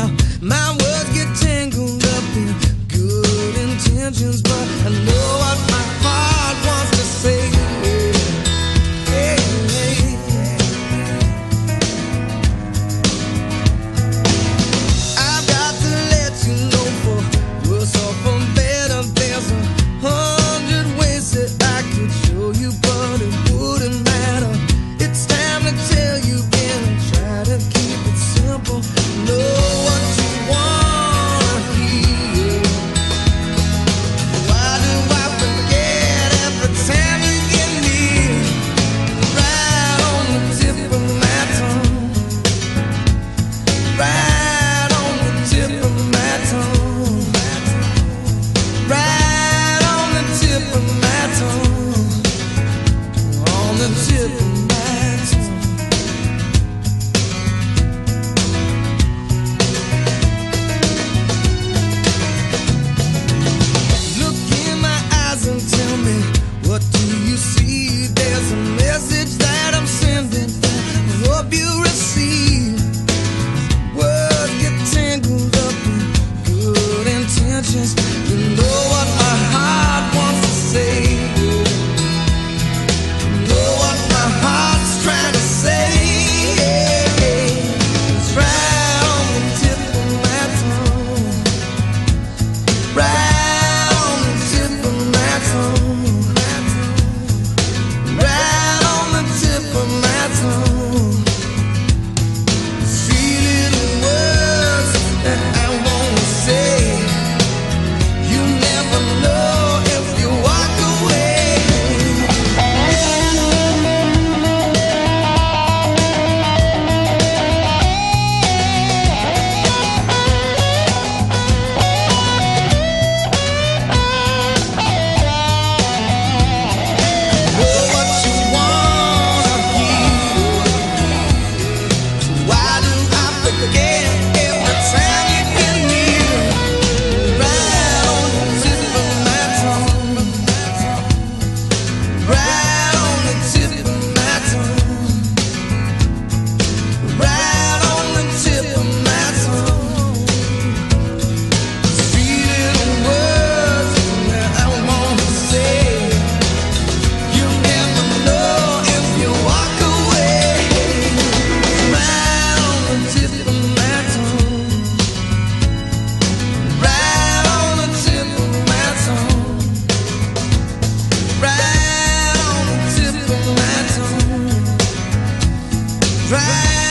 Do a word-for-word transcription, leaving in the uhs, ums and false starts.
now. My words get tangled up in good intentions, but I know what my heart wants to say. Hey, hey. I've got to let you know, for worse or for better, there's a hundred ways that I could show you, but it wouldn't matter. It's time to tell you again and try to keep it simple. Know what you want to hear. Why do I forget every time you get near? Right on the tip of my tongue. Right on the tip of my tongue. Right on the tip of my tongue. On the tip of my tongue. Look in my eyes and tell me, what do you see? There's a message that I'm sending that I hope you receive. Words get tangled up in good intentions. You know what my heart wants to say. You know what my heart's trying to say. It's right on the tip of my tongue. Right on the tip of my tongue. Right on the tip of my tongue. Three little words that I wanna say. You never know if you walk away. Know what you wanna hear. Why do I forget every time you get near? Right on the tip of my tongue. Right on the tip of my tongue. Right on the tip of my tongue. Three little words that I wanna say. You never know if you walk away. Right on the tip of my tongue. Right on the tip of my tongue. Right on the tip of my tongue. Right